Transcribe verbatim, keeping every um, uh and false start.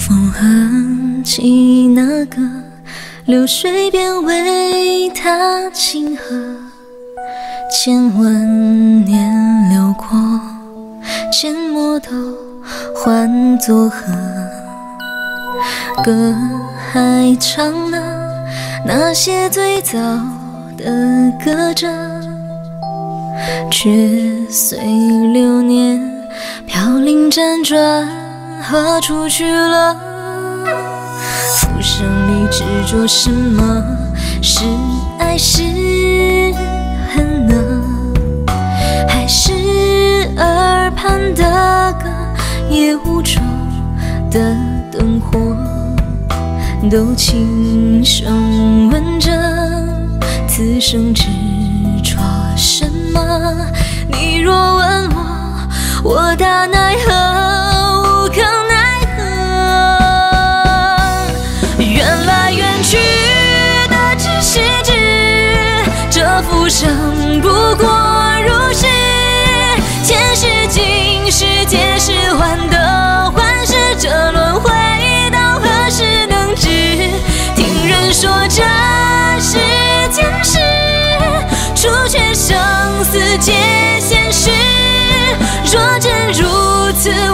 风哼起那个流水边为他倾和，千万年流过，阡陌都换作河。歌还唱了那些最早的歌者，却随流年飘零辗转，何处去了？浮生里执着什么？是爱是恨呢？还是耳畔的歌，也无处的灯火，都轻声问着此生执着什么？你若问我，我答奈何，无可奈何。缘来缘去的只是知，这浮生不过如是。前世今世皆是幻的幻世，这轮回到何时能止？听人说这是前世，除却生死皆现实。若真如此